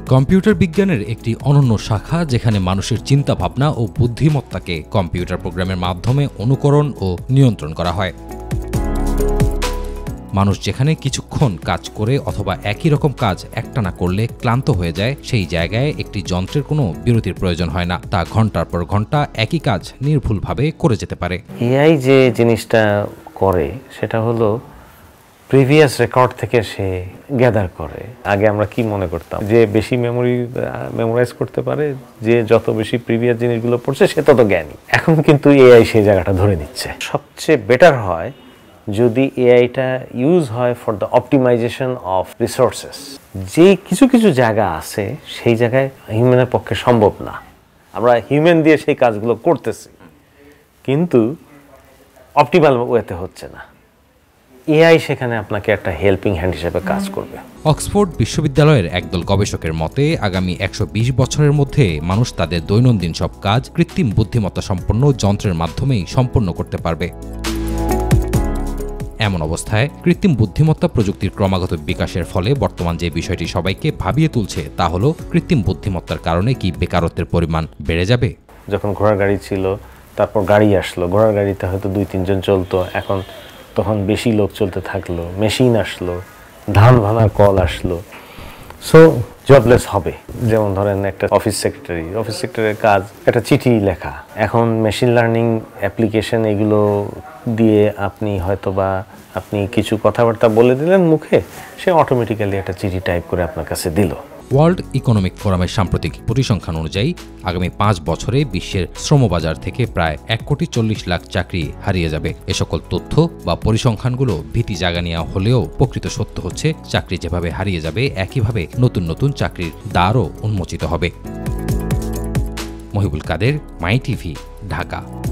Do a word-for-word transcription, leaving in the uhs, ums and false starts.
Computer বিজ্ঞানের একটি অনন্য শাখা যেখানে মানুষের চিন্তা ভাবনা ও বুদ্ধিমত্তাকে কম্পিউটার প্রোগ্রামের মাধ্যমে অনুকরণ ও নিয়ন্ত্রণ করা হয়। মানুষ যেখানে কিছুক্ষণ কাজ করে অথবা একই রকম কাজ একটানা করলে ক্লান্ত হয়ে যায়, সেই জায়গায় একটি যন্ত্রের কোনো বিরতির প্রয়োজন হয় না। তা ঘন্টার পর ঘন্টা একই কাজ নির্ভুলভাবে করে যেতে পারে। এআই যে জিনিসটা করে সেটা হলো প্রিভিয়াস রেকর্ড থেকে সে গ্যাদার করে। আগে আমরা কি মনে করতাম যে বেশি মেমোরি মেমোরাইজ করতে পারে, যে যত বেশি প্রিভিয়াস জিনিসগুলো পড়ছে সে তত জ্ঞানী। এখন কিন্তু এআই সেই জায়গাটা ধরে নিচ্ছে। সবচেয়ে বেটার হয় যদি এআইটা ইউজ হয় for the optimisation of resources. যে কিছু কিছু জায়গা আছে সেই জায়গায় হিউম্যানের পক্ষে সম্ভব না, আমরা হিউম্যান দিয়ে সেই কাজগুলো করতেছি কিন্তু অপটিমাল ওয়েতে হচ্ছে না। এআই সেখানে আপনাকে একটা হেল্পিং হ্যান্ড হিসেবে কাজ করবে। অক্সফোর্ড বিশ্ববিদ্যালয়ের একদল গবেষকের মতে আগামী একশো বিশ বছরের মধ্যে মানুষ তাদের দৈনন্দিন সব কাজ কৃত্রিম বুদ্ধিমত্তা সম্পন্ন যন্ত্রের মাধ্যমেই সম্পন্ন করতে পারবে। এমন অবস্থায় কৃত্রিম বুদ্ধিমত্তা প্রযুক্তির ক্রমাগত বিকাশের ফলে বর্তমান যে বিষয়টি সবাইকে ভাবিয়ে তুলছে তা হলো কৃত্রিম বুদ্ধিমত্তার কারণে কি বেকারত্বের পরিমাণ বেড়ে যাবে? যখন ঘোড়ার গাড়ি ছিল, তারপর গাড়ি আসলো, ঘোড়ার গাড়িতে হয়তো দুই তিনজন চলতো, এখন তখন বেশি লোক চলতে থাকলো, মেশিন আসলো, ধান ভাঙার কল আসলো, সো জবলেস হবে। যেমন ধরেন একটা অফিস সেক্রেটারি, অফিস সেক্রেটারির কাজ একটা চিঠি লেখা। এখন মেশিন লার্নিং অ্যাপ্লিকেশন এগুলো দিয়ে আপনি হয়তোবা আপনি কিছু কথাবার্তা বলে দিলেন মুখে, সে অটোমেটিক্যালি একটা চিঠি টাইপ করে আপনার কাছে দিল। ওয়ার্ল্ড ইকোনমিক ফোরামের সাম্প্রতিক পরিসংখ্যান অনুযায়ী আগামী পাঁচ বছরে বিশ্বের শ্রমবাজার থেকে প্রায় এক কোটি চল্লিশ লাখ চাকরি হারিয়ে যাবে। এ সকল তথ্য বা পরিসংখ্যানগুলো ভীতি জাগানিয়া হলেও প্রকৃত সত্য হচ্ছে, চাকরি যেভাবে হারিয়ে যাবে একইভাবে নতুন নতুন চাকরির দ্বারও উন্মোচিত হবে। Mohibul Kader, my TV, Dhaka.